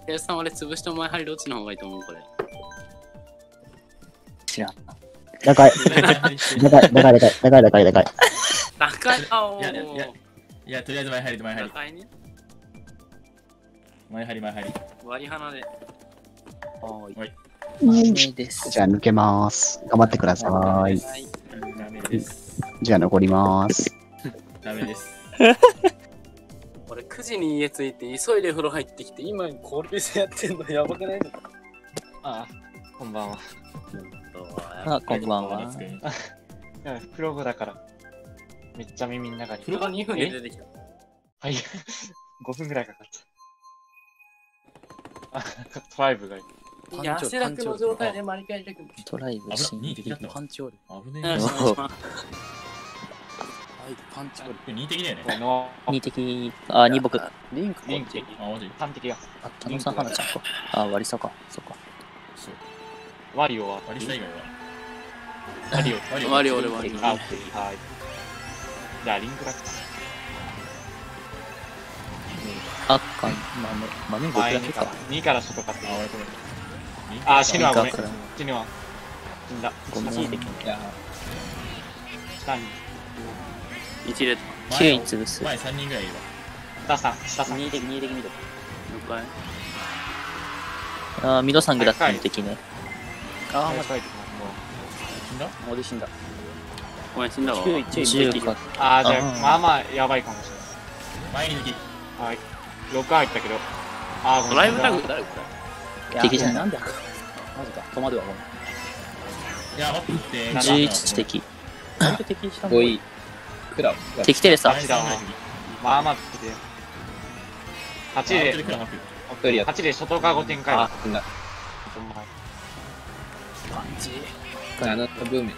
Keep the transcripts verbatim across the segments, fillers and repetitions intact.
ケイさん俺潰してお前針どっちの方がいいと思うこれ。 知らん。 高い。高い、高い、高い、高い、高い、高い、高い。 高いあおいやいやいや、とりあえず前入り前入り。 高いね。 前入り前入り。 割り花で。 はーい。 うん豆です。 じゃあ抜けます。頑張ってください。 はい。 ダメです。 じゃあ残ります。 ダメです。 俺くじに家着いて急いで風呂入ってきて今コールビスやってんのやばくないの？ ああ、こんばんは。 あ、こんばんは。 いや、プログだから、めっちゃ耳の中に。 風呂がにふんで出てきた。 はい、ごふんぐらいかかった。あ、トライブがいい。 いや、汗だくの状態でマリカやりたくない。 トライブシンに敵だったパンチオール。 危ねえ。 よしお願いしますパンチオール。 これに敵だよね。 これの、 に敵。あ、に僕。 リンクリンク的、 あ、マジさん敵が。 あ、田野さん、花ちゃんか。あ、割りさか。そっか。 そう。 ワリオは、 割り下以外は。 ワリオ。 ワリオ。 ワリオ俺ワリオあ、オッケー。はい。じゃあ、リンクだっあっかん、豆、豆僕前にか。 だけからにから外買ってあ、。俺これ。 あ、死ぬわ、ごめん。 にから死ぬわ。死んだ。 ごめん。 下に。下に。 一列きゅうい潰す。 前さんにんぐらいいるわ。 下さん、下さん。 に敵、に敵ミド。 了解。 あ、ミドサングラックの敵ね。 あー、間違えてます。もう。 死んだモデ死んだ。 ごめん死んだわ。 じゅうか。 あー、じゃあ、 あーまあまあ、やばいかもしれ前に敵。 ない。はい。ろく入ったけど。あー、ごめん。 ドライブタグ誰こ敵じゃない。 なんでマジか、止まるわ、もいや、待って。 じゅういち敵。 う。なんで敵したの？ごい。クラウ。 敵テレサ。 八だわ。まあまあ、つけて。はちで、 クリア。 はちで外側ご展開だ。、 あみんな。パンチ。あのブーメン。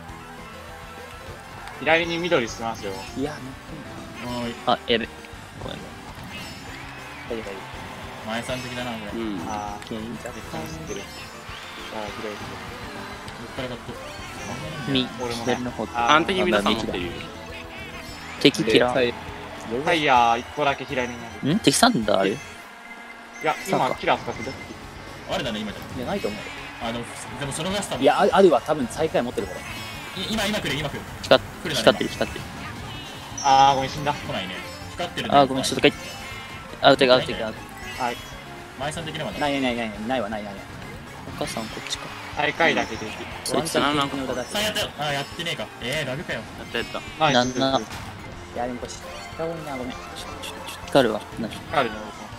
左に緑捨てますよ。 いや、 おい。 あ、やべ。ごめん。 はいはい。 前さん敵だな、これ。 れ？うん。 あー、 ケイン絶対知ってる。じゃあ、左どっから買ったみ、 俺もね左の方。 あ完璧に皆さん持ってる。 敵キラー。 はい。 タイヤーいっこだけ左になる。 ん敵サンダーあるいや、今、キラー使ってる。 あれだね、今じゃ。 いや、ないと思う。 あの、でもそのガスタも。 いや、ああるわ、多分最下位持ってるから。 今、今来る、今来る。 光来るな光ってる、光ってる。 あー、ごめん、死んだ。 来ないね。光ってるね。 あー、ごめん、ちょっとかい。アウトがアウトがアウト。 はい。 前さん的なもんないないないない、ないわ、ないないない。 お母さんこっちか。 最下位だけで。 そいつワンチャンの歌ださあやったよ。あー、やってねえか。えー、ラグかよ。 やったやった。 ナイス。 なんな。 いや、でもこれ、下多いな、ごめん。 光るわ。なあるね、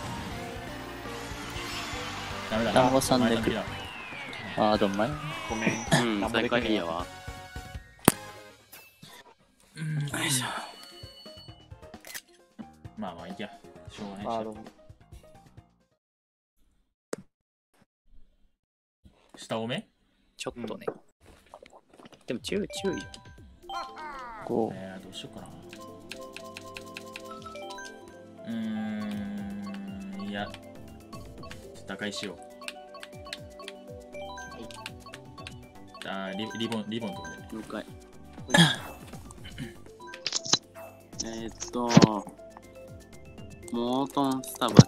ダメだな。 団子さんで来る前さんあー、どんまい。 ごめん。 うん、最下位やわ。 敵だよいしょ。 まあまあいいや。しょうがないあー、 しどうも。 下多めちょっとね。でも注意、注意。 ご。 えー、どうしようかな。うーん、いや、ちょっと打開しよう。あーリ、リボン、リボンとかでね。 了解。えーっと、モートンスタバ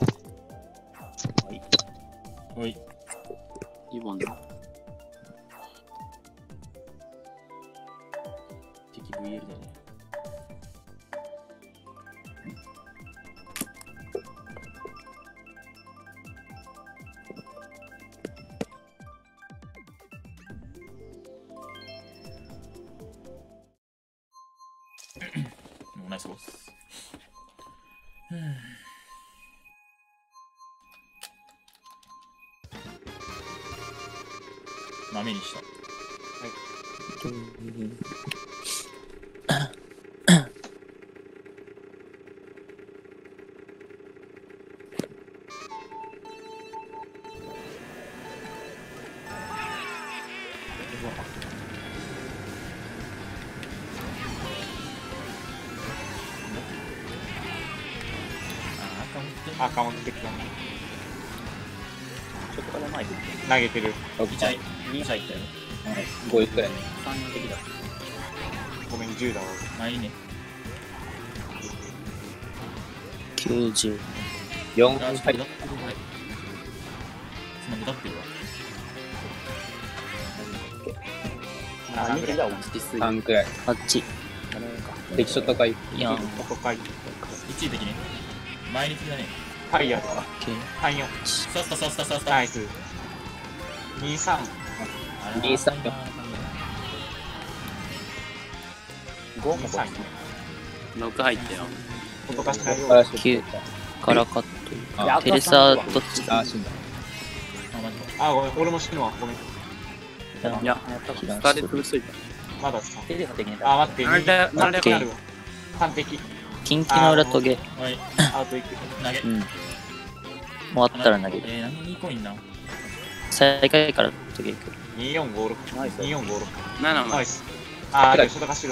おい、 リボンだ。 敵 ブイエル だね。もうナイスボス。豆にした。 赤持ってきたね。 ちょっとから前で。 投げてる。 にちゃい、にちゃいったよ。 ごいくらい。さんにん的だ。 ごめん、じゅうだわ。 まあいいね。 きゅうじゅう。 よんあ、ちょっとはいだ。 立ってるわ。 あ、にじゃあ落ちてすぐ。 さんくらい。 あっち。 敵ショットかい。 いやん。オッここかい。 一位的ね。前に敵だね。 ファイヤーとか。 ケー。 さんよん。 さっささっささっさ。 ナイス。にさん。 にさんよん。 ごもにさんよん。 ろく入ったよ。 ことかしないようパラシュきゅう。カラカッあト。テレサどっちだ？ あ、死んだ。 あ、マジか。 あ、ごめん、俺も死ぬわ。ごめん。 いや、 やったか。 スターで潰しといた。 まださん。 テレサ的に。 あ、待って、 あれだにあれだなるわ。完璧。 近畿の裏トゲ。 はい。 アウトいく。 投げ。 うん。終わったら投げる。 えー、何にコインな。 最下位からトゲいく。 によんごろく。 ナイス。 によんごろく。 なななナイス。あー、で、外が白。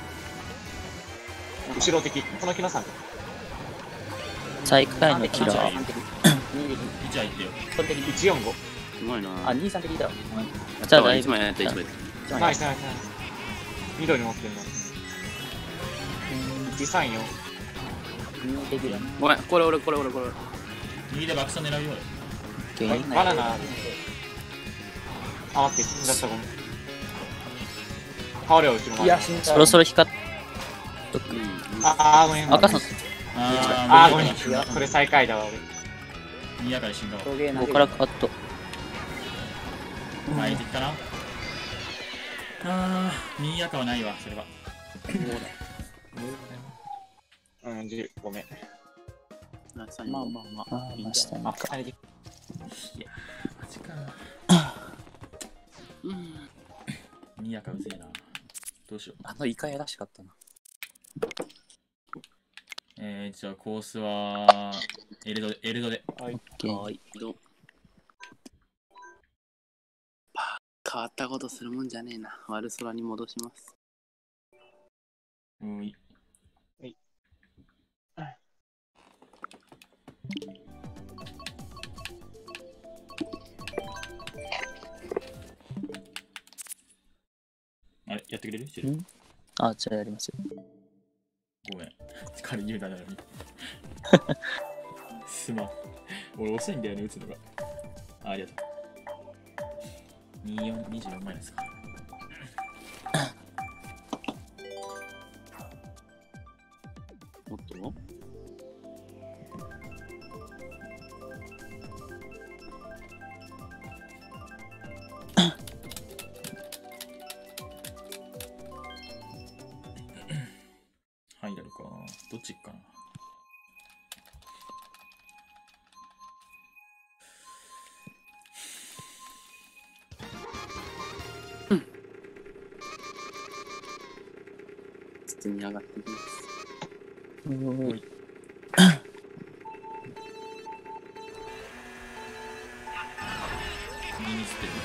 後ろ敵。この木のさん。 最下位のキラー。 いち入ってよ。 それ的に。 いちよんご。 すごいな。 あ、にさん的にいたわ。 じゃあだいぶ。 一枚やった、一枚やっナイスナイスナイス。緑持ってんの。いちさんよん。 に的だね。 た。ごめん、これ俺、これ俺、これ俺。 右で爆走狙うよ。 ケー。 バナナ。あ、待って、死んじゃった、ごめん。倒れは後ろいや、死んだ。 そろそろ光っとく。 あー、ごめん。 赤さん、 あー、ごめん。 いや、 これ最下位だわ、 にやから死んだわ。 トゲ投げここからカット。 前に敵かな。あー、にやかはないわ、それは。 俺。うん、じゅう、ごめん。 まあまあまあ。 あー、ましたね。 あ、下にで。 いや、マジか。にやかうぜえな。どうしよう。 あのイカやらしかったな。 えー、じゃあコースは、エルドで、エルドで。 ケー。 はい、どう変わったことするもんじゃねえな。悪空に戻します。 うい。あれ、やってくれる？ んあ、じゃあやりますよ。 ごめん。彼言うたなのに。すまん。俺遅いんだよね、打つのが。あ、ありがとう。にじゅうよん、にじゅうよんまいですか。 もっとはい、やるか。どっち行くかな。 筒に上がってきます。 おーい。 右に捨てる。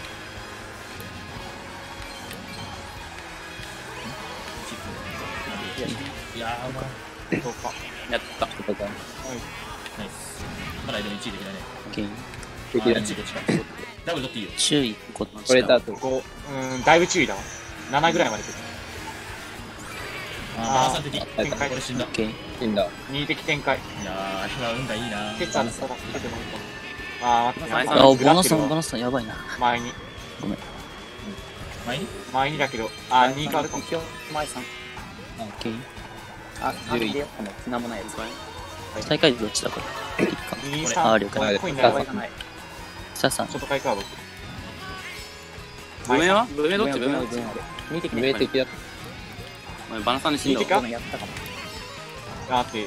いやー、うまい。 どうか。 やった。 ナイス。まだ間のいちいできないね。 ケー。 あ、 敵だねいちいどっちか。ダブル取っていいよ。 注意、こっちだ。 これだと。 ご、うん、だいぶ注意だわ。ななぐらいまで来る。 あー、バラさん的。 展開これ死んだ。いケー。 死んだ。 に的展開。 やー、日は運がいいな。 鉄あるから出てもいいかも。あー、待って、 前さんあ、ボグラッナスさん、ボてるわナスさん、やばいな。 前に。 前に前にだけど、あー、に変わるかも。 一応、前さん。 あ、ケー。 あ、あれでやったの、つなもないやつ。 最下位どっちだこれ。敵か。 に、さん、 あ了解コインないわ。 がない。 サさん。 ちょっと回か、僕。 ブメはブメどっちブメどっちに的ね。 上敵だ。 お前バナさんで死んだいいかごめん、やったかも。 あ、待って、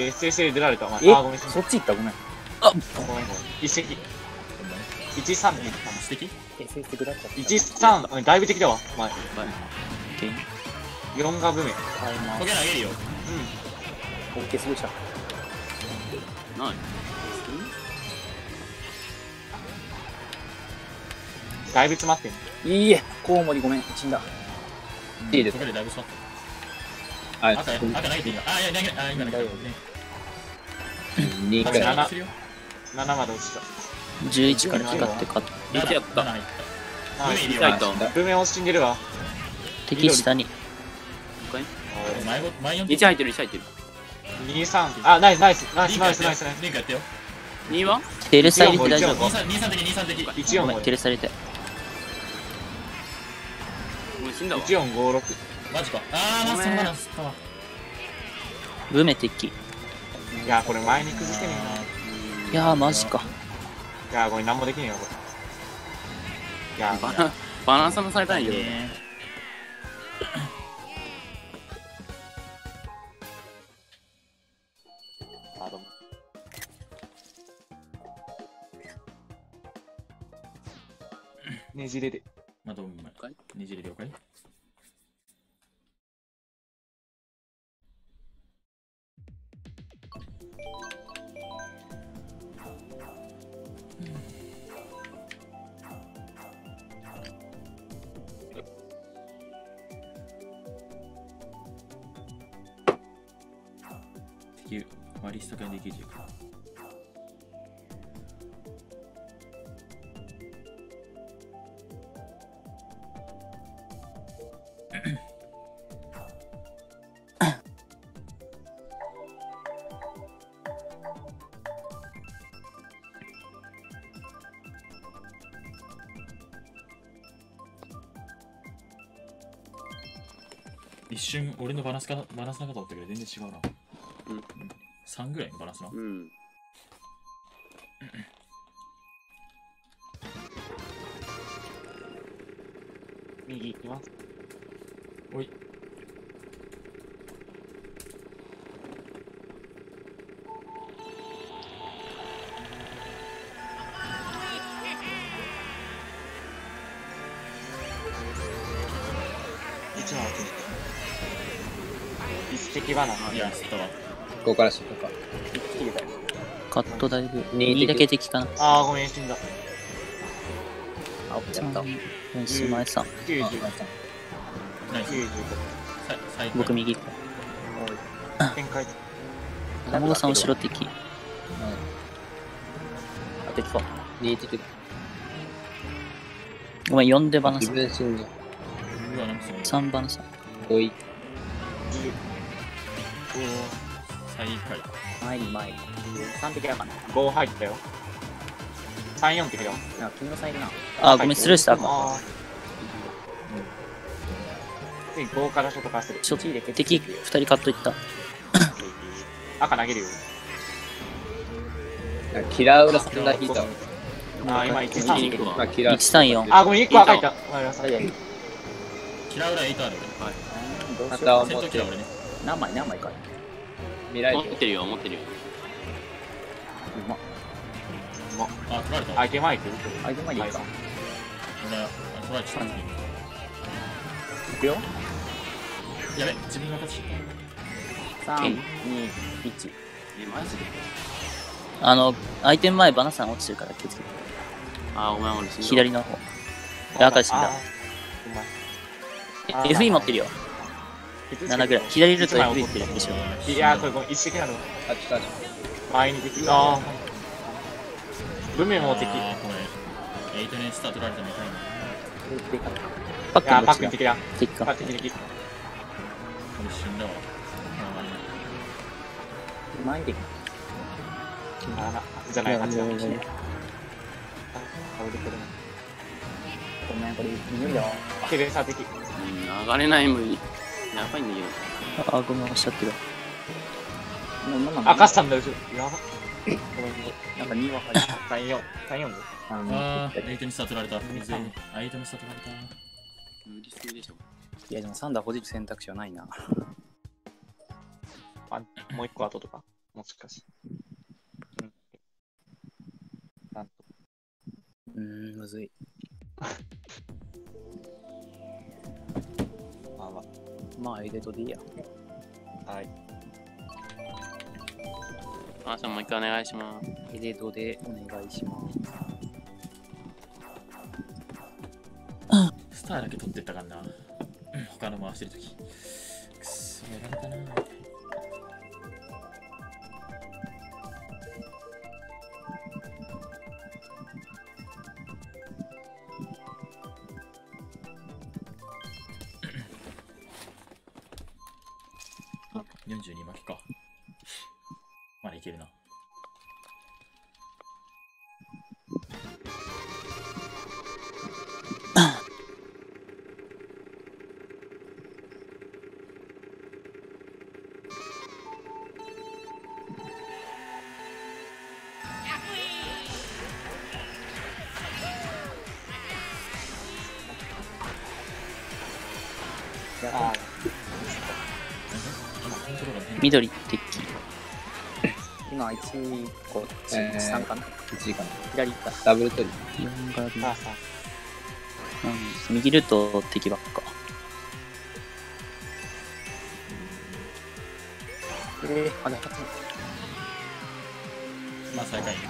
エスエスエル 出られた。お前えあー、ごめん、 そっち行ったごめん。 ごめん、ごめん。一石。いち、さんでいったな。 素敵エスエス グラッチャー。 いち、さん、うんだいぶ敵だわ。前。 ケー。 よんがブメ。 買いまトゲ投げるよ。 す。オッケー、すぐした。 ない。 だいぶ詰まってんの。 いいえ、コウモリごめん、死んだ。 いいですトゲでだいぶ座っあ、 た。赤、赤投げていいか。あ、いや、投げ、あ、今投げた。ね。 にくらい。 ななするよ。 ななまで落ちた。 じゅういちから光ってカット。 いちやった。 なな入っあブメいるよ痛いと。 ブメ押しんでるわ。 敵下に。 た。前ご、前よんいち入ってる、いち入ってる。 に、さん。あ、ナイス、ナイス、ナイス、ナイス、ナイス、ナイス。 リンクやってよ。 にはテレサ入れて大丈夫。 にさんにさん的にさん的。 ごめん、 いちよんごテレサ入れて。 もう死んだわ。 いちよんごろく。 マジか。あー、まあ、そんなの吸ったわ。 ブメ敵。いいや、これ前に崩せねえな。 やー、マジか。 いや、これ何もできねえよ、これ。いや、 バラバランスもされたんやけど。 ねあ、どうも。ねじれで。 まあ、どうも。ねじれ了解。敵割り下ができるか。一瞬俺のバランスかバランスなかと思ったけど全然違うな。 うん。 さんぐらいのバランスな。 うん。 右行きます。 おい。 一枚落ちて。一石バナナ。 いや、吸ったわ。 ここからシュートか。 カットだいぶ。 ににだけ敵かな。 あー、ごめん、死んだ。 あ、オッケーやった。 うん、すまえさん。 きゅうじゅう、 ナイス。 きゅうじゅうさ最高僕右。 ご。展開。 卵さん後ろ敵。 あ、敵か。に敵だ。 ごめん、よんでバナ自さん。 分死んだ。 うわ、なんかそのさんバナさん。 おい。 じゅう。 最下位。 前に前に。さん敵やかな。 ご入ったよ。さんよんってきたわ。 なんか君のサイドな。 あ、ごめん、スルーした。 あー。次ごからショット化する。 ちょっと敵ふたりカットいった。 赤投げるよ。 キラー裏さんが引いたわ。 あー、今いちさん。 に行くわ。 あ、キラー。 いちさんよん。 あー、ごめん、いっこ赤いった。わかりました。 キラー裏エイトあるどうまたしよう。 俺。戦闘機だ俺ね。 何枚何枚か。 未来持ってるよ、持ってるよ。 うま。 あ、取られたわ。 相手マイク相手前でいいか。 俺、あ取られちゃった。 いくよ。 やべ、自分が勝ち。 さん、に、いち。 え、マジであの、アイテム前バナさん落ちてるから気をつけて。 あー、お前俺死んだ。 左の方。で赤死んだ。 あーうまい。あーえ エフイー 持ってるよ。ななぐらい。左ルート エフイー ってるでしょ。 いやー、これごめん、一石なの。 あ、来たじ前に敵。あー。ブメも敵。いあー、これ。エイトね、スター取られたみたいな。 パックやー、 ンどっちだパックン敵だ。 敵か。 パックン敵。 俺死んだわ。 前に敵。 あら、じゃない、あっちだ。あ、 いやいやいや俺これ。 ごめん、これ無理だわ。 テレサ的。 うん、上がれない無理。やばいんだけど。 あ、ごめん、押しちゃってる。 もうなんなの赤さんだ、後ろ。やば。ごめん、 なんかには入った。 さんよん。さんよんご。 あのあー、エイトにスター取られた。水エイトにスター取られた。 無理すぎでしょ。 いや、でもサンダーほじく選択肢はないな。 あ、もう一個後とか。もしかして。うん。なんと。 うーん、むずい。 まあままあ、エデートでいいや。 あ。はい。 あーさんもう一回お願いします。 エデートでお願いします。 スターだけ取ってったかんな。うん他の回してるとき。くっそ、やられたな。よんじゅうに負けか。まだいけるな。 あ緑敵。 今いちこっち、 えーさんかな。 いちいかな。 左行った。 ダブル取り。 よんガビ。 あ、さうん、右ルート敵ばっか。 えー、あ、でも、 まあ最下位。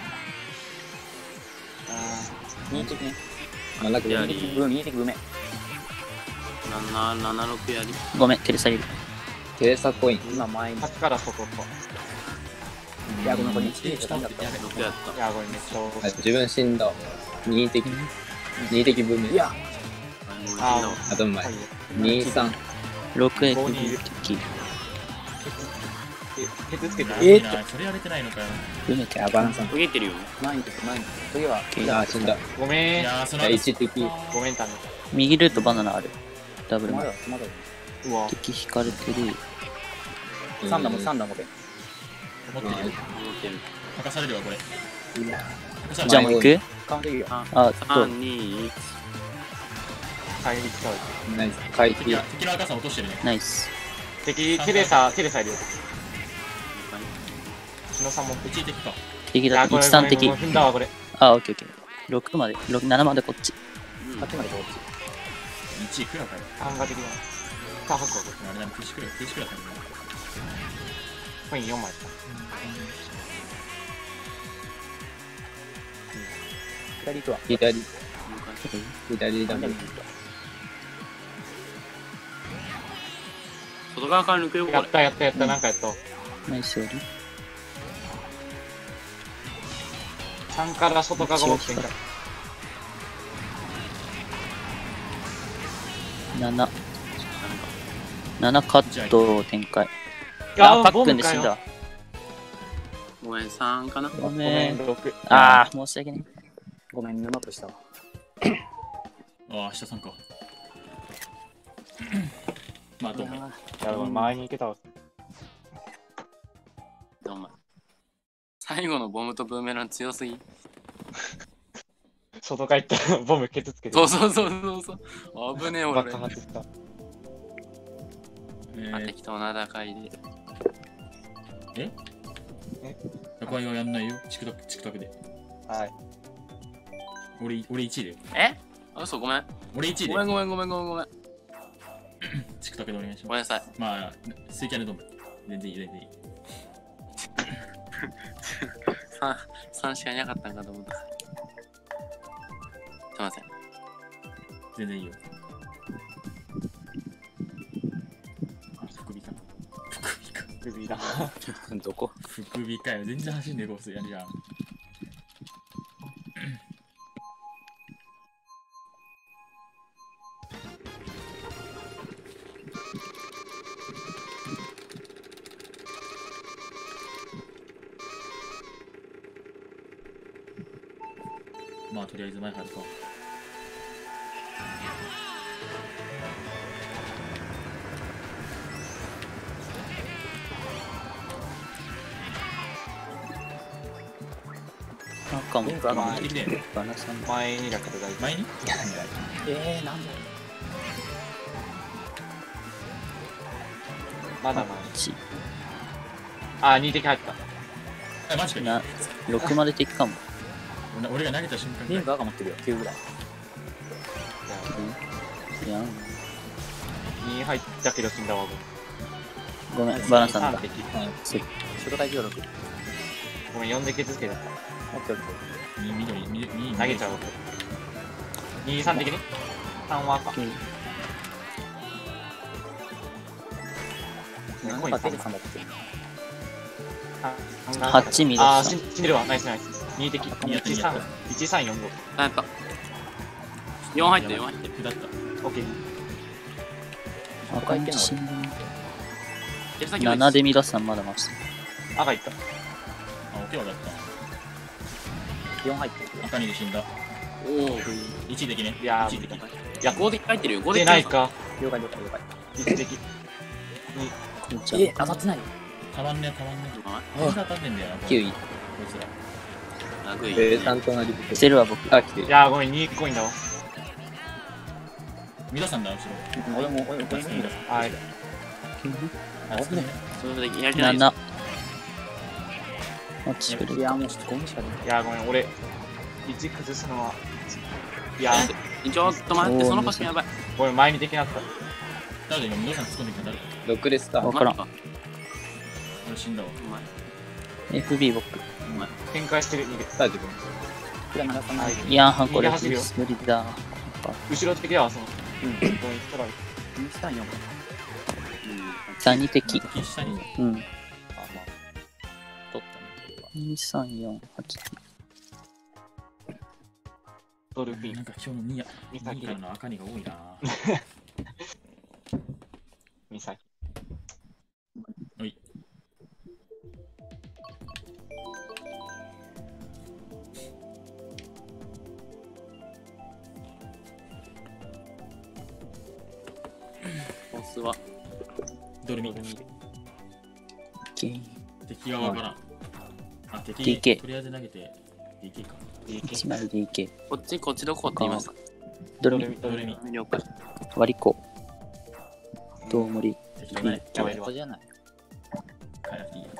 右的ね。 あ、ラクやリ。 り、 うん、右的ごめん。 なな、なな、ろくやり。 ごめん、テレサいる。 テレサコイン。 今前に。 先から外と。 いや、ごめん、これいちえでした。 下ってやべろくやっいや、これめっちゃ多い。 あ、自分死んだわ。二敵。二敵分目。 いや、 た。 ああと前はい。 二、三。 ろくエクここにいる敵。 ケツつけてえる。 ー、それやれてないのかよ。 うめて。 やばなさん。 逃げてるよ。 前に、前に。次は、 あ、死んだ。 ごめん。 いやー、そのいや、一敵。 ごめん、タヌ。 右ルートバナナある。ダブルマまだ、まだ。 うわ。 敵引かれてる。 三段も三段もで。 持ってるよ。 戻ってる。 吐かされるわ、これ。 いや、 吐かされるじゃあもう行く完璧よ。 あ、どうさん、に、いち。 帰り使う。 ナイス。回避敵は。敵の赤さん落としてるね。 ナイス。 敵、テレサ、テレサいるよ。日野さんも。 うち敵か。 いや、 敵だ。 これ、 いち、さん敵ごめん。踏んだわ、これ。 あ、オッケーオッケー。ろくまで、ろく、ななまでこっち。 あっちまでこっち。 いちいくらかよ。 感覚的な。カーハックはこあれだね、停止くらい、停止くらいだね。 れ。コインよんまい。 左行くわ。 左。左ダメ。 外側から抜けよう、これ。 やった、やった、やった、なんかやった。 ナイスより。 さんから外側が持ってんか。 なな。ななカット展開。 ああ、パックンで死んだ。 ごめん、さんかな。 ごごめん、 めん。 ろく。 あー、申し訳ない。 ごめん、沼としたわ。 ああ、下さんか。まあ、どうも。 いや、前に行けたわ。 お前。最後のボムとブーメラン強すぎ。 外側行ったらボムケツつけて。 そうそうそうそうそう。危ねえ、俺。 爆発した。 あ、 えー、 適当な戦いで。 ええ役割はやんないよ。チクタク、チクタクで。 はい。 俺、俺いちいで。 えあ、嘘、ごめん。 俺いちいでご。めんごめんごめんごめんごめん。 チクタクでお願いしごます。 めんなさい。 まあ、スイキャンでどうも。全然いい、全然いい。 さん、さんしかいなかったんかと思った。すいません。 全然いいよ。あ、副尾か。副尾か。 首だ。 どこ副尾かよ。全然走んねえコースやるじゃん。まあ、とりあえず前入るか。 なんかもう、 バナ持ってきてんのバナさん。 前にだけど大丈夫。 前にえー、なんだまだ前。 ちあ、に敵入った。 あ、マジか。 な、ろくまで敵かも。 俺俺が投げた瞬間リンク赤持ってるよ、きゅうぐらい。 いやん。 に入ったけど死んだわ。 ごめん、バナさんださん。敵。 す初回じゅうろく。 ごめん、よん敵つけた。 オッケーオッケー。 み緑、みみ投げちゃおう。に、さん敵ね。さんは赤。 なんかテレさんだっけははち緑あー、 さん。 死んでるわ。ナイスナイス。に敵。 にやったにやったいちさんよんご。 あ、やった。よん入ってる、よん入ってる。 下った。 オッケー。 赤い死んだ手先な。なでミラさんまだまし赤いった。 あ、オッケーわかっよん入ってる。 た。赤にで死んだ。 おお。 いち敵ね。 いやーいち敵。 いや、 ごで入ってるよ、ごで出ない。か。 了解了解了解。 いち敵。 た。じゃあえ、当たってないよ。 たまんねたまんねあ全然当たんねんだよな。 きゅうい。 こいつら。 ラグイ。 で、担当なりセルは僕。 あ、来てる。 いやー、ごめん、にコインだわ。 皆さんだ、後ろ。 俺も、俺も、俺もいいんだ。 はい。 あ、そうね。 それでやりないなな。落ちるいや、もうちょっとごめんしか出ない。 いや、ごめん、俺、位置崩すのは、いや、 ちょっと待って、そのパスやばい。 ごめん、前にできなかっ誰だ今、皆さん突っ込んできた誰だろくですか。 わからん。 俺死んだわ。 お前、 エフビー 僕。 お前。 た。展開してる、逃げて。 さあ、自分。 これまだかない。 いやんはんこれ逃げ走るよ無理だ。 後ろ的だわ、その。 うん。 ごめん、ストライク。 にさんよん。 さんに敵。 敵下に。 うん。 あ、まあ。取ったね。 にさんよんはち。 ドルフィン。 なんか今日のニア、 ミサキニアの赤にが多いな。 ミサキ。 おい。 ボスは、 ドルミ。 ゲー敵がわからん。あ、敵ディーケーとりあえず投げて ディーケー か。 いちまい ディーケー。 こっち、こっちどこって言いました。 ドルミ、 ドルミ。 了解。 割り子、どうもり、 敵がない。 やばいわここ。じゃない。 帰らなくていいよ。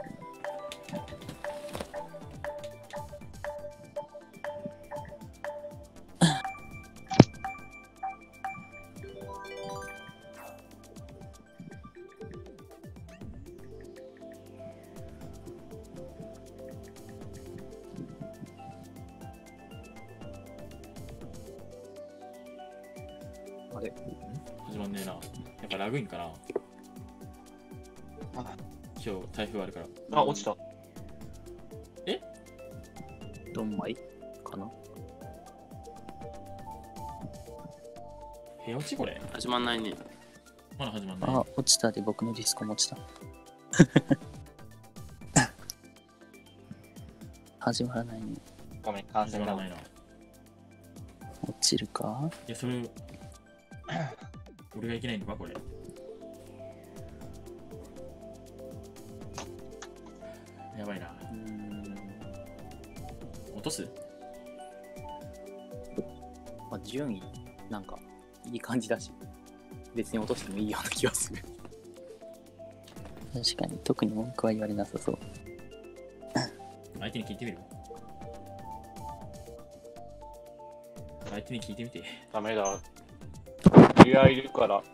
あれ始まんねえな。やっぱラグインかな。 あ今日台風あるから。 あ、落ちた。 ドンマイかな。 へ落ちこれ始まんないね。 まだ始まんない。 あ、落ちたで僕のディスコも落ちた。始まらないね。 ごめん、感染だわ始まらない。な。い落ちるかや、それ、俺がいけないのかこれ。やばいな。 うーん。 落とすまあ、順位、なんか、いい感じだし、別に落としてもいいような気がする。 確かに、特に文句は言われなさそう。 相手に聞いてみる相手に聞いてみて。 ダメだ。知り合いいるから。 ん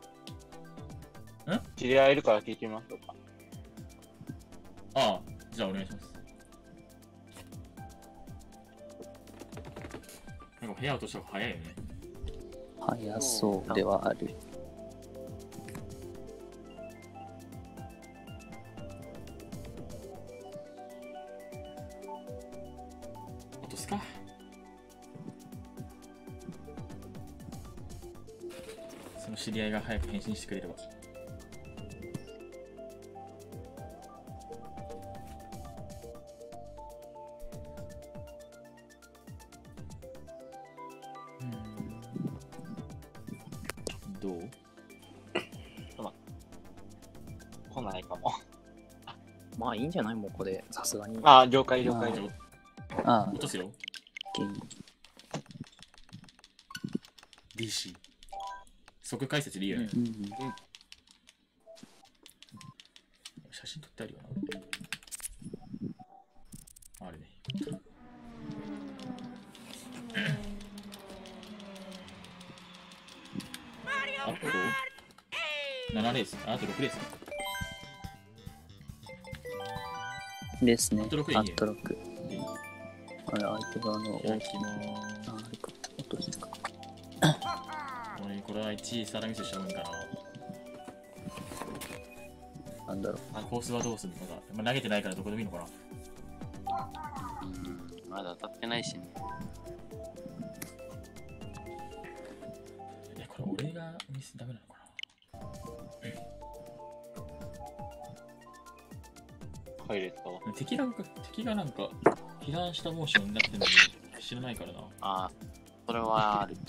知り合いいるから聞いてみましょうか。 ああ、じゃあお願いします。なんか部屋落とした方が早いよね。 早そうではある。 落とすか。その知り合いが早く返信してくれれば。どう来ないかも。 まあいいんじゃないもうこれ、さすがに。 あ、了解了解。 じゃあああ落、とすよ。 ゲームディーシー。即解説でいいよね。 うん。 写真撮ってあるよな。あれね。あとななレース。ああとろくレース。 ですね。 アットロックでいいねアットロック。 でいいあれ、相手側の大き開きまな。 ーす。 あ、あれか。落としたか。 俺これは小さなミスしちゃうんかなんだろう。 な。コースはどうするのか。まあ、投げてないからどこでもいいのかな。 うん、まだ当たってないしね。 え、これ俺がミスダメなのかな。 入れたわ。 敵が敵がなんか被弾したモーションになってるのに知らないからな。 ああ、それはある。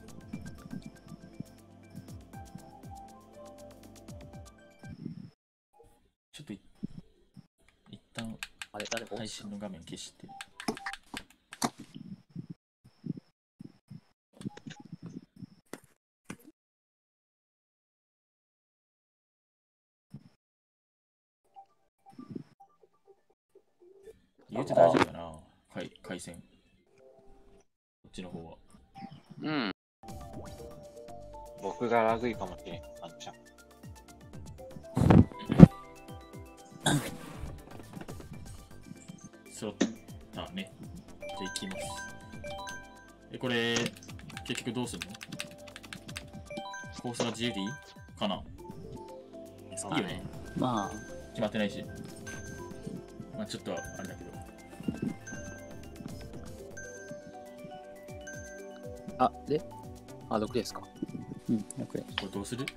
ちょっとい一旦あれ、誰か落配ちた信の画面消して。 言うて大丈夫かな回回線。こっちの方は。 うん。 僕がラグいかもしれん。あのちゃん。 揃ったね。じゃあ行きます。え、これ、結局どうするの？コースは自由でいいかな？ そうだねいいよね。 ま決まってないし。まあちょっとあれだけど。 あ、であ、ろくですか。 あ、うん、これ。 これどうする？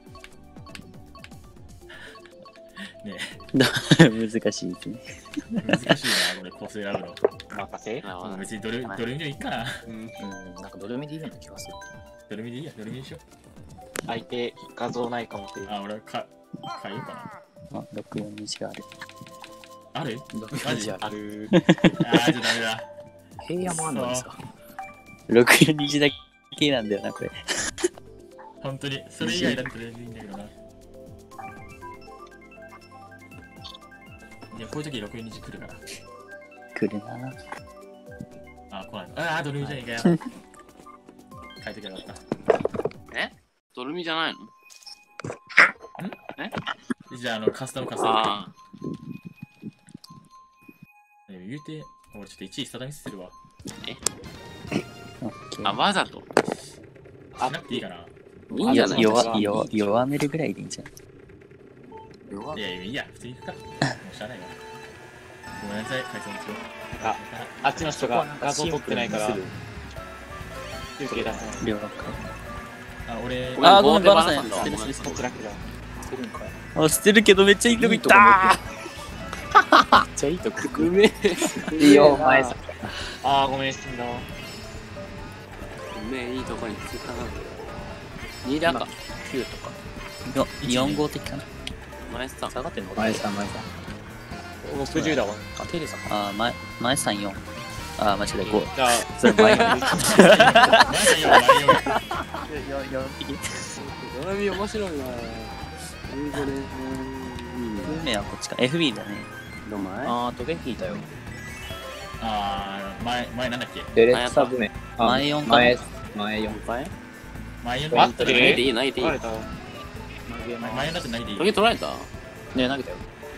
ね難しいですね。 え、難しいな、これコース選ぶの。 任せもう別にどれ、どれでもいいかな。 うん。 うん、なんかドルメでいいような気がする。 どれでいいや、どれでいいでしょ。 相手、画像ないかもしれない。 あ、俺か、変えようかあ、ろくよんにがある。 な。あるマジじゃああるあー、じゃあダメだ。 平野もあんのですか。 ろくよんにだけなんだよな、これ。 本当に、それ以外だったらいいんだけどな。いや、こういう時ろくよんに来るから。 来るな。 あ、来ない。あー、ドルミじゃねえかよ。変えときゃよかった。 ドルミじゃないの？ じゃあ、あの、カスタムカスタム。 あでも言うて、俺ちょっといちい定めするわ。 オッケあ。あ、 ー。 わざと。 しなくていいかな。 いいんじゃない？ 弱弱弱めるぐらいでいいんじゃない？ 弱いやいや、いいや、普通に行くか。もうしゃあないわ。ごめんなさい、回線中。 あ、あっちの人が画像撮ってないから、休憩出せない。 了解。 あ、俺、 ごめんあー、ごめん、 棒手バナさん。 離さんだわ捨てる捨てる捨てるこちらくらい。 してるんかい。 あ、捨てるけどめっちゃいいとこ行っためっちゃいいとこ。 うめえ。 いいよ、前さん。 あー、ごめん、死んだ。 うめえ、いいとこについたな。にで赤。 きゅうとか。 ー。よん号的かな。 前さん。 下がってんの前さん、前さん。 ろくじゅうだわ。 あ、テレさん。 あー、前、前さんよん。あー、間違え、ご。 じゃあ、 それ前よん。 前さんよ、前よ。 よん匹。 ドルミ面白いな。いいぞね。 運命はこっちか。エフビー だね。 どう前？ あー、トゲ引いたよ。 あー、前、前なんだっけ？ デレクサブメ。あ前よんかな前、前よん。 前？ 前よん待って投げていい？投げていい？ 取られた。 投げま前よんだってないでいい。 投げ取られた？ ね、投げたよ。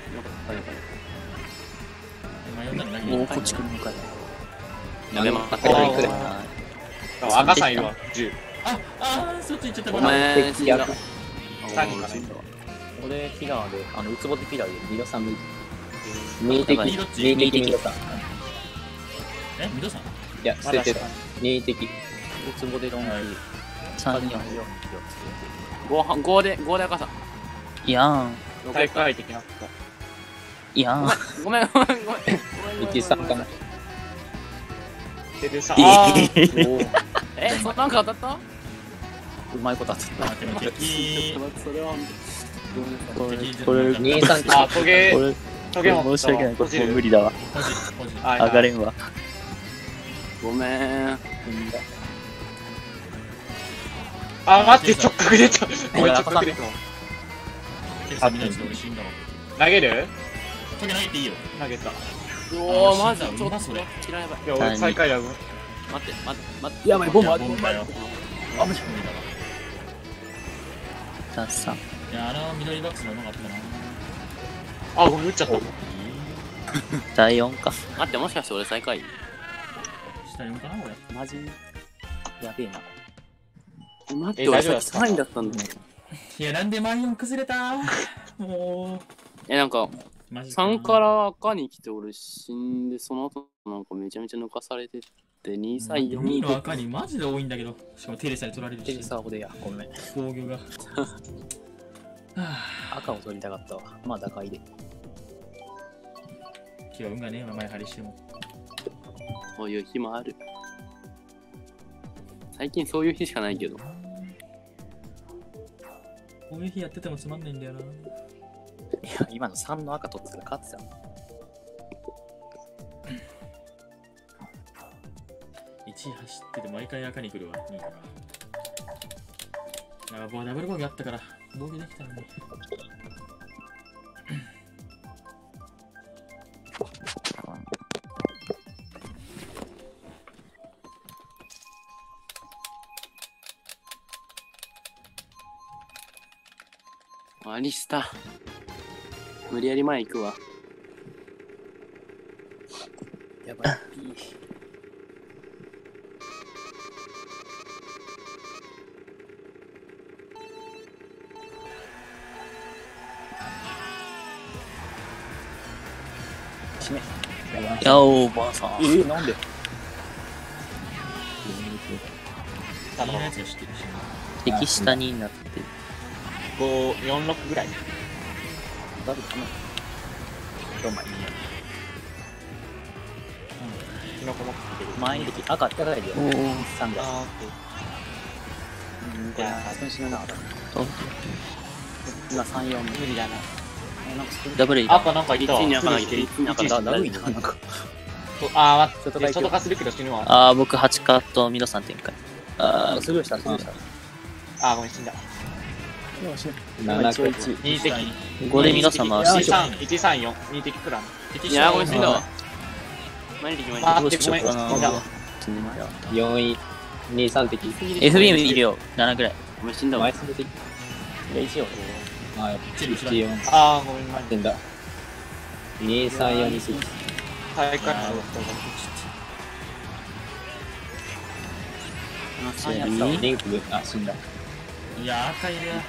前よんだってないでいい。 おー、こっち来るのかい。 やめまあーこれ来るああ、赤さんいるわ。じゅう。 あ、あー、そっち行っちゃった。 ごめん、死んだ。 さんにんかね。 俺、キラーで、あの、ウツボでキラーで、ミドさん見て。 右的、 右どっち？ 右的ミドさん。 え、ミドさん？ いや、捨ててた。右的。 ウツボでロンキー。 ー、さんよん。 よんキロごはごでごで赤さん。 いやーん。 体育会的なった。 いやーん。 ごめんごめんごめん。 いちさんかな。 ででさ、あー、 え、そんなんか当たった？ うまいこと当てた。 あ、でも敵、 それはこれ、 敵これ、 にさんって。 あ、トゲこ、れ、 トゲも申し訳ない。こ落ちるれもう無理だわ。 ポジ、ポジ。 はい上がれんわ。 ごめん。 あ、待って、直角出た。 これ直角出た。 ケルさん見ないと俺死んだわ。 投げるトゲ投げていいよ。 投げた。 おお、マジあちょっとそれ嫌いやばい。 いや、俺最下位だぞ。 待って、待って、待って。 やばい、ボンバー、 ボンバーよ。 あ、無理。 無理だわ。 ダッサン。 いや、あの緑バックスもうまかったな。 あ、ごめん、打っちゃった。 だいよんか。 待って、もしかして俺最下位？ 下よんかな、俺。 マジやべえな。 待って、 え俺さっき大丈夫ですかさんいだったんだよ。 いや、なんでマリオン崩れたもえ、なんか、 う。マジさんから赤に来て俺死んで、その後なんかめちゃめちゃ抜かされてってに、さん、よん。 にの赤にマジで多いんだけど。しかもテレサに取られるしテレ。サー俺や、ごめん。 防御が。はぁ赤を取りたかったわ。まあ、打開で。 今日は運がねえわ、前張りしても。 そういう日もある。最近そういう日しかないけど。 こういう日やっててもつまんないんだよな。 いや、今のさんの赤取ってたら勝ってたの。 いちい走ってて毎回赤に来るわ、にいから。あ、もうダブル防御あったから、防御できたのに。 アリスタ。無理やり前行くわ。 やばい。死ね。 やおばあさん。 えー、なんでいいやつは知ってるし。 敵下になってる。 ご、よん、ろくぐらい。 ダブルかな。どうもいいや。 キノコもつけてる。 前に敵赤赤がいるよ。 おお。 さんが。 あうん、これ、その死ぬなかった。 と今さん、よん。 ー、無理だな。 なんかスクリーンダブルい赤なんかいたわ。 一に赤がいてる。 なんかダダブルいな。なんか。 あー、待って、 外回外化するけど死ぬわ。 ああ、僕はちカットミドさん展開。あスルーした、スルーした。 あー、ごめん、死んだ。 でも死ぬ。 ななか一応一。 に敵。 あ、これミドさん回して。 いちさん、いちさんよん。に敵プラン。 敵いやー、ごめん、死んだわ。前に敵前に敵。 待って、ごめん。死んだ。 よんい、に、さん敵。 エフビー もいるよ。ななぐらい。 ごめん、死んだわ前。すぐ敵。 いや、一応。 あ、いち、よん。 あー、ごめん、マジ死んだ。に、さん、よん、に、敵。 大会のリンクブ、あ、死んだ。 いや、赤いね。わっ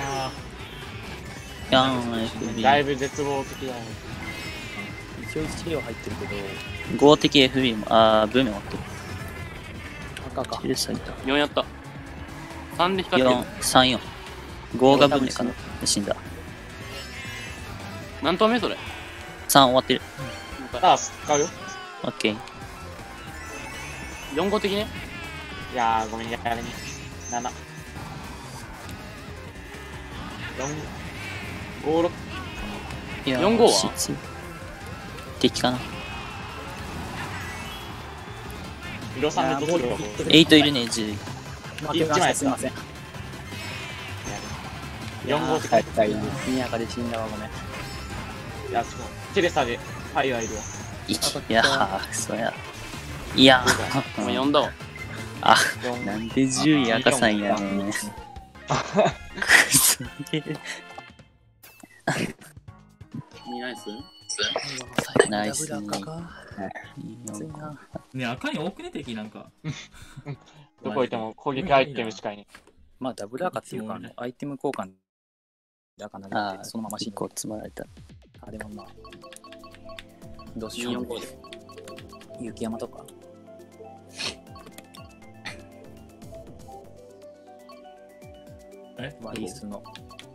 やん、エフビー。 だいぶ絶望的だね。 一応一両入ってるけど、 ご敵 エフビー も、あー、ブーメ持ってる。 赤か。 キルサイト。 よんやった。さんで光ってよん、さん、よん。ごがブーメかな。死んだ。 る。何投目それ？ さん終わってる。 あー、使うよ。 オッケー。 よん号的ね。 いやー、ごめん、やれに。なな。よん、ご、ろく。 いやよん号はしち敵かな。 ヒロさんでどっちがエイトいるね、じゅう。 負けました、すいません。 よん号って書いて大体に赤で死んだわ、ごめん。 いや、そう。テレサで、はいはいるわ。 いやー、そや。いやー、 ごめん、よんだわ。 あ、 よんなんでじゅうい赤さんやねん。くそげー。 にナイス？ ナイスダブル赤か。 いいよきついな。 ね、赤い多くね、敵なんか。 どこ行っても攻撃アイテムしかいねまあ、ダブル赤っていうか、あのアイテム交換で赤投げあー、 て、そのまま死ぬ一個。積まれた。 あ、でもまあ、どうしよう。雪山とか。 えワリスの。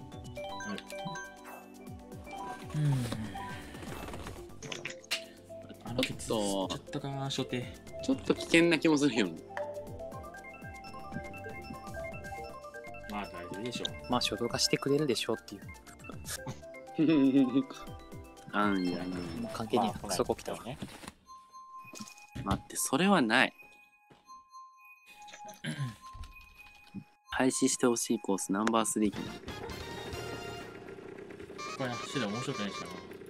あの、ちょっとか、初手。 ちょっと危険な気もするよ。 まあ、大丈夫でしょう。 まあ、初動化してくれるでしょうっていう。 あんやな。 もう関係ねえな。そこ来たわ。 ね。 待って、それはない。廃止してほしいコースナンバースリー。 これ、してて面白くないしな。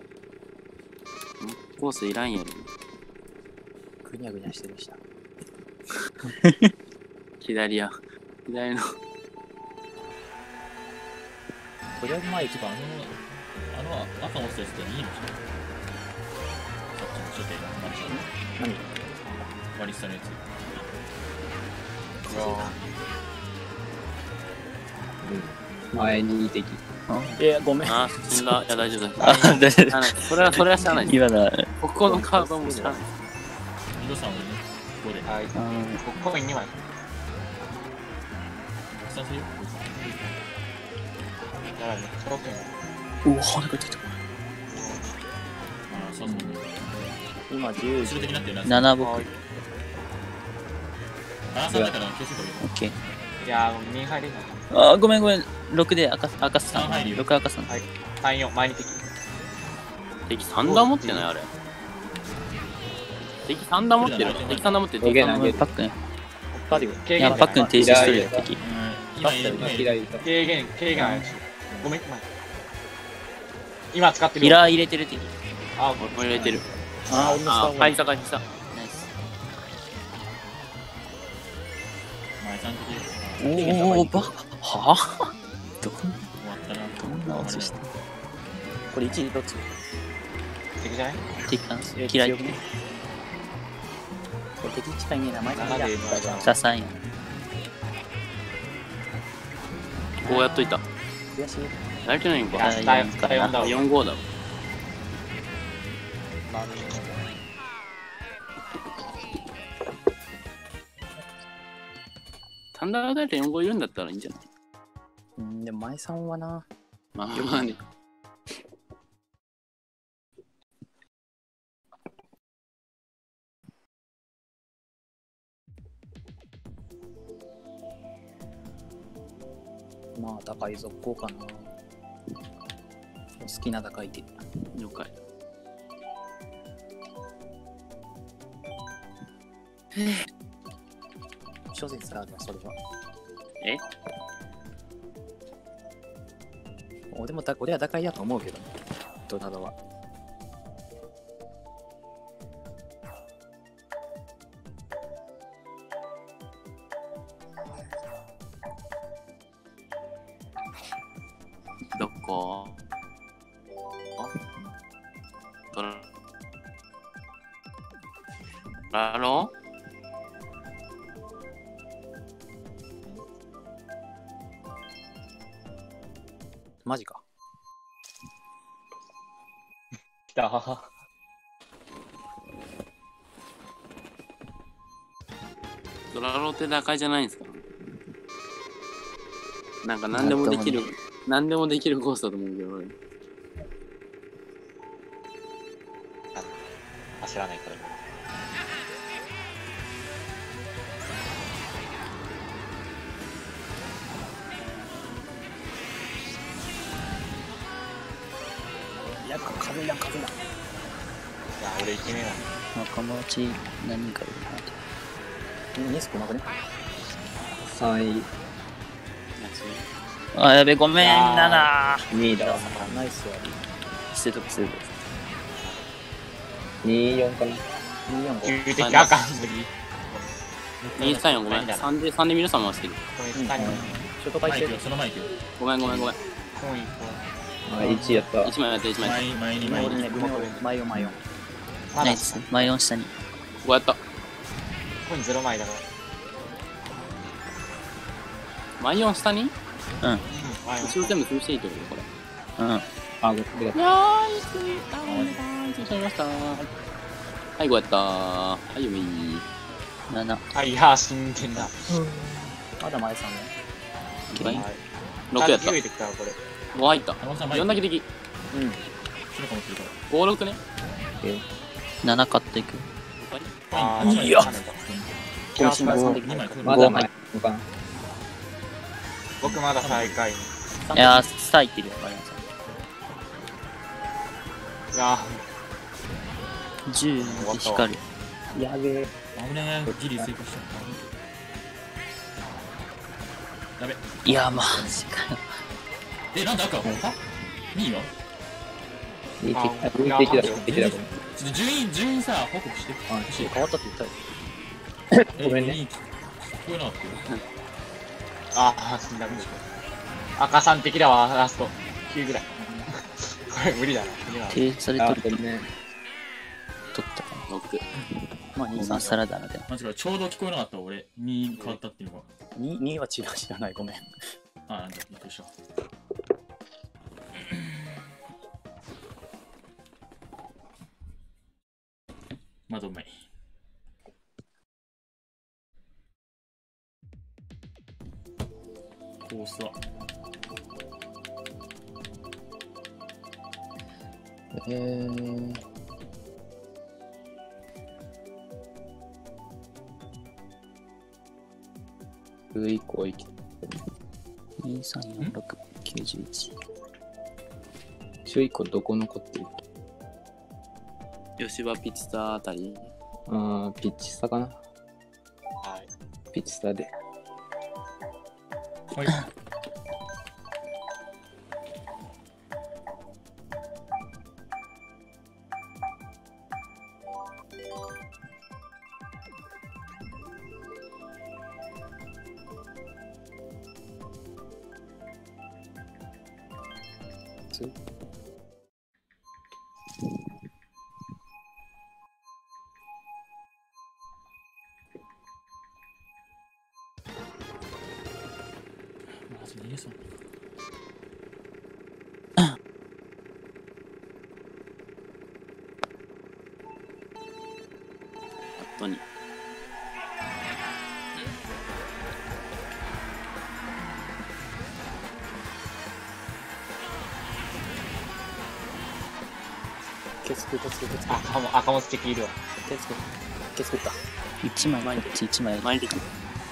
コースいらんやろ。 ぐにゃぐにゃしてるしな。 左や。左の。 とりあえず前行てか、あの、あの、赤持ってたやつっていいのかな。さっきの初手がマリシャ何バリスタのやつ。 前に敵。 いや、ごめん。 あー、死んだ。いや、大丈夫だ。 あ、大丈夫。 あのそれは、それは知らない。 今だ。 ここのカードも知らない。 ミドさんはね、ここで。 はい。 うんコインにまい。 させよ。 やばいね。賞金。 うわ、羽が出た。 ああ、そうそう。 今じゅう後ろ的になってるな。 なな僕。 はいバランサーだから消してこオッケー。 いやー、もうに入れない。 あー、ごめんごめん。ろくで赤赤さん。 さん入るよろく赤さん。 はい。さん、よん、前に敵。 敵さん段持ってないあれ。敵さん段持ってる。敵さん段持ってる。敵さん段持ってる。 パックね。 パディブ。軽いや、 減パックに停止しとるよ、敵。 う。うん、今いる、今いる。 左だ。 軽減、軽減あるし。ごめん、前。今使ってる。 ヒラー入れてる敵。 あ、 俺入れてる。 あー、俺のあー、 下回避した回避した。 ナイス。 前さん敵。 おー、バカ。はぁどん終わったな。 どんなチして。 これいちどっち？ 敵じゃない？ 敵かなえ嫌い強。気ねこれ敵近いね、名前ななで今じゃん。 ササンや。 こうやっといた。 悔しい。 やれてないんか。 いやスタイスタイ呼んだわ。 よんごだわ。 まあタンダーダイレよんごいるんだったらいいんじゃない？ うん、でも前さんはな、 まあまあね。 まあ高い続行かな。お好きな高いで。 了解。 諸説あるわ、それは。 え俺もだ俺は高いやと思うけどね、ドナドは。 どこドララロマジか。 来た。 ドラロって高いじゃないんですか？なんか何でもできる、何でもできるコースだと思うけど、俺。 走らないから。 いや、風や風や。 いや、俺イケメンなの。 若者ち何人かいるな。 ニスコなくね。 さんい、 あ、やべ、ごめん、 いやーなな。 にいだわ。 ナイスや。 捨てとくすぐ。 にいよんかな。 にーよんご。 急的赤無理。 にさんよんごめん。さんで、さんで皆さん回してる。 ごめん、下に。 ショート回してるマイクよ、。そのマイクよ。 ごめんごめんごめん。 コイン、 あ、いちやった。 いちまいやっていちまいやって。 前、前に前に。 前にね、前を前を。 まだナイス。マイオン下に。 こうやった。 コインゼロ枚だから。 マイオン下にうん。 うん、 一応全部潰していいってことこれ。 うん。 あ、ごめん。 いやー、いつあー、失礼しました。はい、こうやった。はい、よみー。 なな。 あ、いやー、死んでんな。 まだ前さんね。 はいはい。 ろくやった増。えてきたわ、これ。 ご入った。 山本さんマイク。 よんだけ敵。 うん。 白か持ってるかご、ろくね。 ななカットいく。 あーいやこの新前さん的ら。にまい来る。 まだ前のかな。 僕まだ最下位。いいやー、スターいってるよ、マイオンさやん。じゅうで光る。 やべえ。 危ねえ、ギリ成功しちゃった。やべ。 いや、マジかよ。 え、なんで赤はにいはいい敵あだ。いい敵だ。いい敵だ。 ちょっと順位、順位さ、報告して。 あ、ちょっと変わったって言ったよ。 ごめんねえ。いい聞こえなかったよ。 あー、死んだ。赤さん敵だわ、ラスト。きゅうぐらい。これ無理だな。次は停されあ、 とる。 ごめん。 取ったかろく。 まあ、に、 な。 さん、 今サラダなで。 マジか、ちょうど聞こえなかった俺。に変わったっていうのが。 に、には違う、知らない、ごめん。 あ、なんだ、びっくりした。まだうまい。コースは。 えー。上以降いきに、さん、よん、ろく、きゅうじゅういち。 中以降どこ残ってる？ 吉羽ピッツァあたり。 あー、ピッチスタかな。 はい。 ピッチスタで。 はい。 つマジ逃げそう。 本当に。 手作る手作る手作る赤も、赤もつ敵いるわ。 手作る手作った一枚こっち一枚前にできる。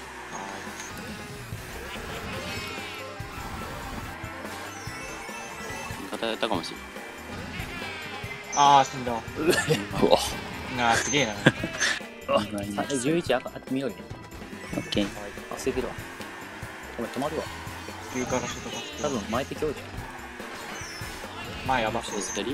味方やったかもしれあー、死んだわ。 ない。うわ。 あー、すげえな。 あえじゅういち赤あ緑ねオッケー。 あ過ぎるわごめん止まるわ急からシュートパス。 多分前敵おるまあやば。 左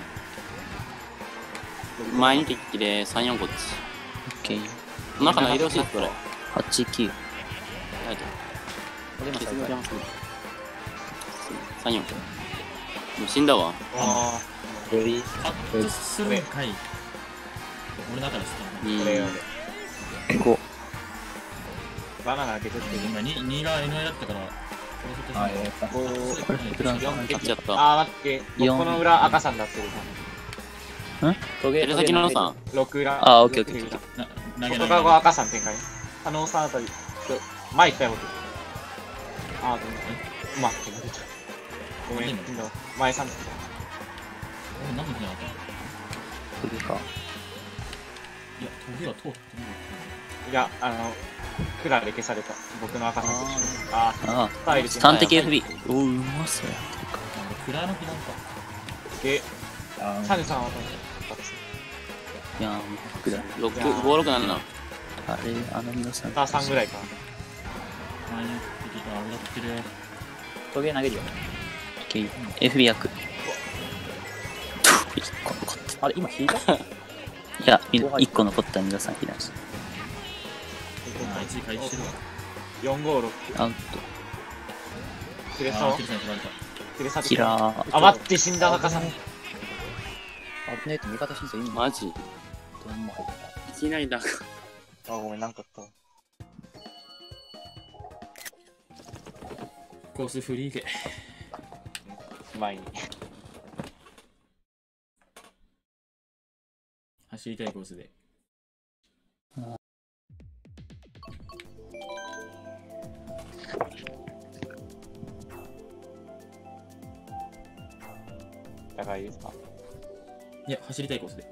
前に敵でさんよんこっち。オッケー。中の移動シートこれ。はちきゅう。はい。 俺今最下位さんよん。もう死んだわ。 あより、 カットするんかい。俺だからしたにー、これよ。 ご。 バナナ開けとって今ににが エヌアイ だったから、 あ、えー、 おー、 これフランスよん買っちゃった。 あー、待って。僕この裏赤さんだってる。 トゲテレサキのさん。 ろく裏。 あーオッケーオッケーオッケーな投げ外側が赤さん展開。加納さんあたり。前行ったよ、僕。あー、ごめん。うまく出ちゃう。ごめん、死んだわ。前さん。 俺何もしなかった。 トゲか。 いや、峠は通ってない。 いや、あの、クラで消された。僕の赤さんと一緒に。あー、 あスタイルあ。端的 エフビー。おお、うまそうや。 なんか蔵の火なんか。 で、 あサヌさんは、 いやー、もう僕だ。ろく、ご、ろく、なな。あれ、あの皆さん。 スターさんぐらいか。 前に敵が上がってる。 トゲ投げるよオッケー。エフビー 役。いっこ残ってあれ今引いたいや、いっこ残った皆さん避難しあ、一時回避してるわ。 よんごろく。 アウト。 テレサをあー、テレサに取られた。 テレサキラー。 あ、待って死んだ赤さん。 危ねえって味方申請意味マジどんまいいきなりだ。 あ、ごめん、なんかあったわ。 コースフリーゲ。 前に。 走りたいコースで。 高いですか？ いや、走りたいコースで。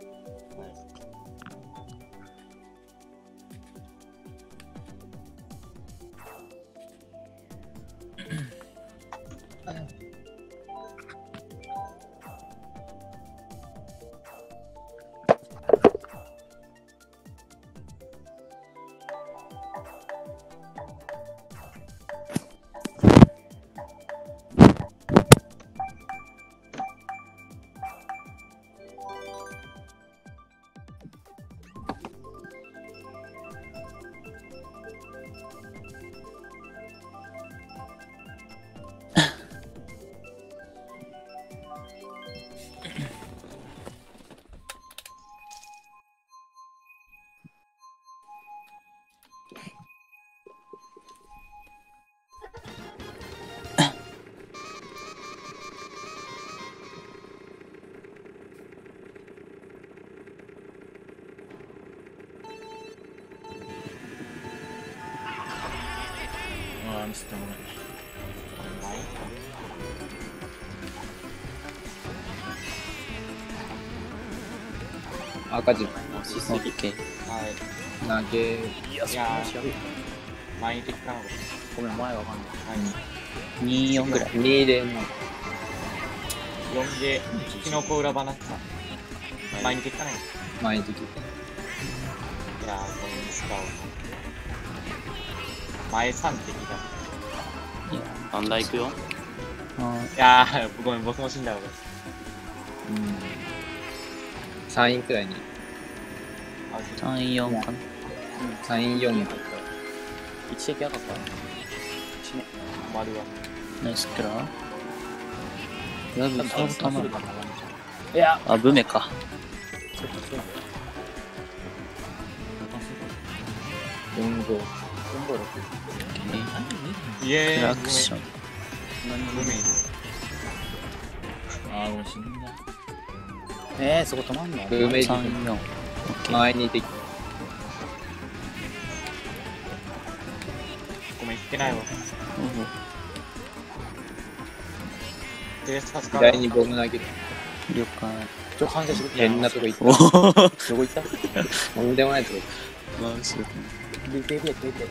ああ、ミスったもない。 赤字。 オッケー。 はい。 投げ、 いやいやー話やべえ前に敵かな、これ。 ごめん前わかんないはい。 に、よんぐらい。 にで、 よんで、キノコ裏話さ。前に敵かね。 前に敵。 いやー、このミスパを。前さん敵だ。 いや、アンダー行くよ。 いやー、ごめん、僕も死んだわ。 うん。さんいくらいに。 さん、よんかな。 さん、よん。 一撃赤か死ね丸は。 ナイスクラー。 やぶ、サブたまる。 いや、 あ、ブメか。 運動。 イエーイ。 クラクション。 ごめん。 あー、俺死んだ。 えー、そこ止まんのブーメイジさん、よん。 前に敵。 ごめん、いけないわ。デースパスか。 左にボム投げる。 了解。 ちょ、反射してくれ。 変なとこ行っおお。 どこ行った？ た。とんでもないとこ行っマウス。 出て出て出て。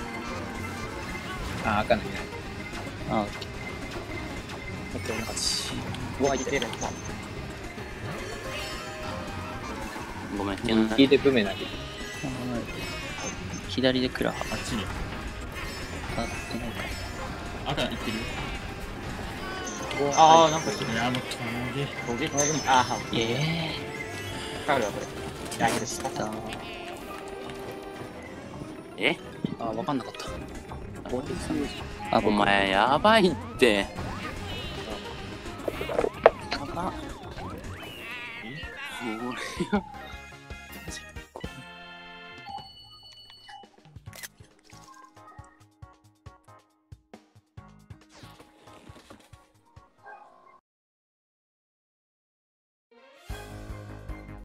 た。あ、赤ない。 あ、 オッケー、俺の勝ち。 うわ、いける。 ごめん、 聞いてブメ投げる。 左でクラハ。 あっちに。 当たってないか。 赤行ってる。 あー、なんか、 いや、もう峠。 峠あー、はえかかるわ、これ。大丈夫です。 えー。 えあ、わかんなかった。ボーティさん。 あ、 おごめん。 前やばいって。 あかん。 俺